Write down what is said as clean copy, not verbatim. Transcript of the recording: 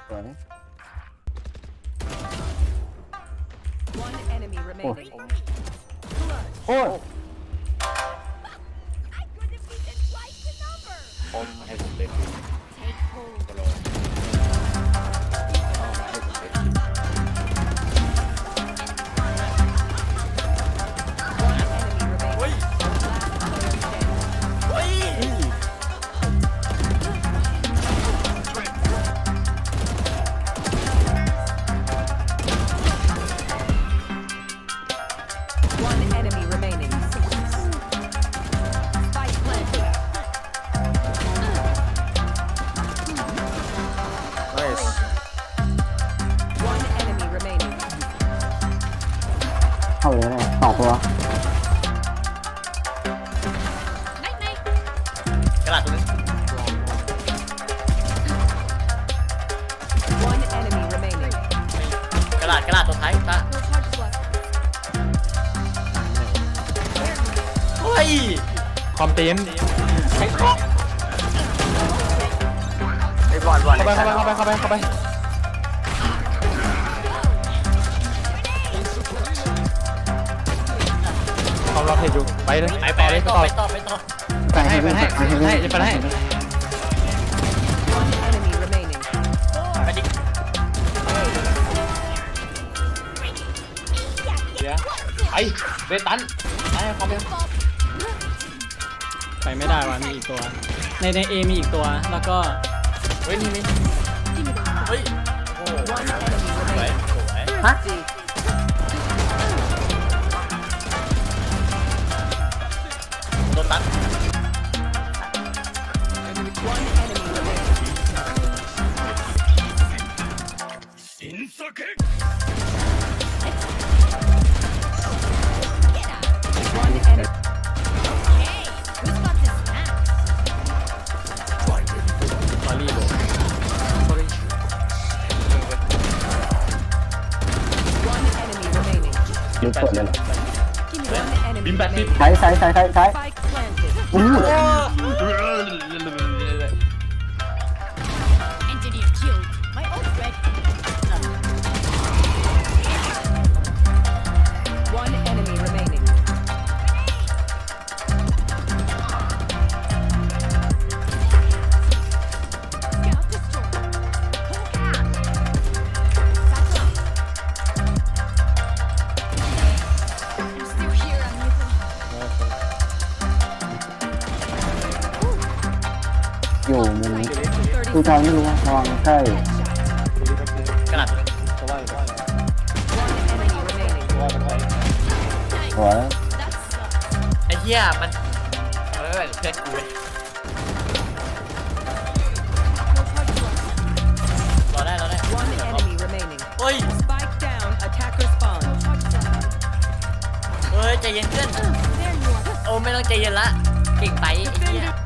สวย One enemy remaining. โอ้ยผมให้ผมเล่นก็รอให้ผมเล่น One enemy remaining. เฮ้ย เฮ้ย One enemy remaining. Spike planted. เฮ้ย One enemy remaining. เข้าเลยนะ2 ตัวกระดาษตัวนี้ One enemy remaining. กระดาษตัวท้ายตาเฮ้ยคอมเต็มไอ้บอลเข้าไปเขาเราเพจดูไปเลยไปต่อไปให้ไปให้ One enemy remaining. ไปดิเดี๋ยวไปเบตันไปคอมเต็มไปไม่ได้ว่ะมีอีกตัวในเอมีอีกตัวแล้วก็เฮ้ยนี่เฮ้ยโอ้ One enemy สวย remaining. สวยฮะโดนตัด One enemy remaining. One enemy. ตอรี่โบ One enemy remaining. ดูเปิดเลยเหรอ One enemy Bim bam bim. remaining. ซ้าย Spike planted. อู้ Engineer killed. My ult ready. One enemy remaining. Scout destroyed. Hawk out. Satchel out. I'm still here, amigo. อยู่มุม 30 คือทางไม่รู้ว่าระวังใกล้ Headshot. กระดาษตัวนี้ One enemy remaining. หัว That's ไอ้เหี้ยมันเฮ้ยเพื่อนกูเว้ย no charges left. รอได้ One enemy remaining. เฮ้ย Spike down. Attacker spawn. No charges left. เฮ้ยใจเย็นเพื่อน There you are. โอ้ไม่ต้องใจเย็นละเก่งไปไอ้เหี้ย